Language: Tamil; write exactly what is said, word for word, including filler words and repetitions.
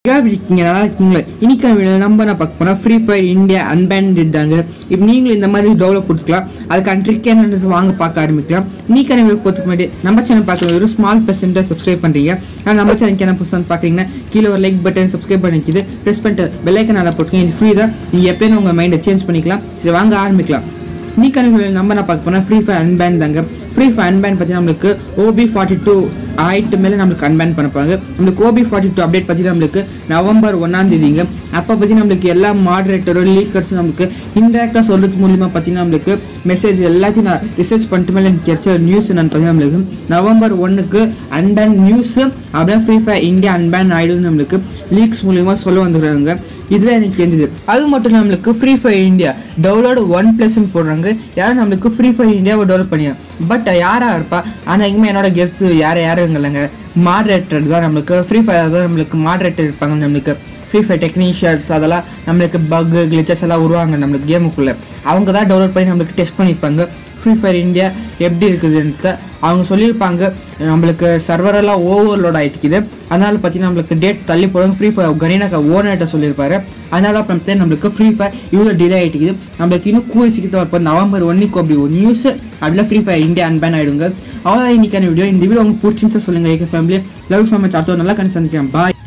இருக்கீங்க நல்லா இருக்கீங்களா? இன்னைக்கான வீடியோ நம்ம நான் பார்க்க போனால் ஃப்ரீ ஃபயர் இந்தியா அன்பேன் இருக்காங்க. இப்போ நீங்களும் இந்த மாதிரி டெவலப் கொடுத்துக்கலாம். அதுக்கான ட்ரிக் என்னன்றது வாங்க பார்க்க ஆரம்பிக்கலாம். இன்னைக்கான வீடியோ போகிறதுக்கு முன்னாடி நம்ம சேனல் பார்க்குற ஒரு ஸ்மால் பெர்சென்ட்டாக சப்ஸ்கிரைப் பண்ணுறீங்க. ஆனால் நம்ம சேனலுக்கு என்ன புதுசாக பார்க்குறீங்கன்னா கீழே ஒரு லைக் பட்டன் சப்ஸ்கிரைப் பண்ணிக்கிது ப்ரெஸ் பண்ணிட்டு பெல்லைக்கன் நல்லா போட்டுக்கங்க. இது ஃப்ரீ தான், நீங்கள் எப்பயும் உங்கள் மைண்டை சேஞ்ச் பண்ணிக்கலாம். சரி வாங்க ஆரம்பிக்கலாம். இன்னைக்கான வீடியோ நம்ம நான் பார்க்க போனால் ஃப்ரீ ஃபயர் அன்பேன் தாங்க. ஃப்ரீ ஃபயர் அன்பேன் பற்றி நம்மளுக்கு ஓபி ஃபார்ட்டி டூ ஆயிட்டு மேலே நம்மளுக்கு அன்பேன் பண்ண போகிறாங்க. நம்மளுக்கு ஓபி ஃபார்ட்டி டூ அப்டேட் பற்றி நம்மளுக்கு நவம்பர் ஒன்றாம் தேதிங்க. அப்போ பற்றி நம்மளுக்கு எல்லா மாடரேட்டரும் லீக்கர்ஸும் நம்மளுக்கு இன்டெரக்டாக சொல்கிறது மூலிமா பார்த்தீங்கன்னா நம்மளுக்கு மெசேஜ் எல்லாத்தையும் நான் ரிசர்ச் பண்ணிட்டு மேலே எனக்கு கிடைச்ச நியூஸ் நான் பார்த்தீங்கன்னா நம்மளுக்கு நவம்பர் ஒன்றுக்கு அன்பேன் நியூஸு அப்படியே ஃப்ரீ ஃபயர் இந்தியா அன்பேன் ஆகிடும் நம்மளுக்கு லீக்ஸ் மூலிமா சொல்ல வந்துடுறாங்க. இதுதான் எனக்கு தெரிஞ்சது. அது மட்டும் நம்மளுக்கு free fire India download one ப்ளஸ்ன்னு போடுறாங்க. யாரும் நம்மளுக்கு ஃப்ரீ ஃபயர் இந்தியாவை டெவலப் பண்ணியா பட் யாராக இருப்பா? ஆனால் எங்கேயுமே என்னோட கெஸ்ட் யார் யாரும் இல்லைங்க, மாடரேட்டர் தான் நம்மளுக்கு. ஃப்ரீ ஃபயர் தான் நம்மளுக்கு மாடரேட்டர் இருப்பாங்க. நம்மளுக்கு ஃப்ரீ ஃபயர் டெக்னீஷியன்ஸ் அதெல்லாம் நம்மளுக்கு பக் கிளிச்சஸ் எல்லாம் உருவாங்க நம்மளுக்கு கேமுக்குள்ளே. அவங்க தான் டெவலப் பண்ணி நம்மளுக்கு டெஸ்ட் பண்ணியிருப்பாங்க ஃப்ரீ ஃபயர் இந்தியா எப்படி இருக்குதுன்ட்டு அவங்க சொல்லியிருப்பாங்க. நம்மளுக்கு சர்வரெல்லாம் ஓவர்லோட் ஆகிட்டுக்குது, அதனால் பார்த்தீங்கன்னா நம்மளுக்கு டேட் தள்ளி போடுவாங்க. ஃப்ரீ ஃபயர் கரீனா ஓனர்கிட்ட சொல்லியிருப்பாரு. அதனால தான் பார்த்தா நம்மளுக்கு ஃப்ரீ ஃபயர் இவ்வளோ டிலே ஆகிட்டுக்குது. நம்மளுக்கு இன்னும் கூறி சீக்கிரத்தை வரப்போ நவம்பர் ஒன்றுக்கு அப்படி ஒரு நியூஸ் அப்படிலாம் ஃப்ரீ ஃபயர் இந்தியா அன்பேன் ஆகிடுங்க. அவ்வளோ இன்னைக்கான வீடியோ. இந்த வீடியோ உங்களுக்கு பிடிச்சிருந்துச்சா சொல்லுங்கள். AK family love so much. அடுத்த நல்லா கண்டு சந்திக்கிறேன். பாய்.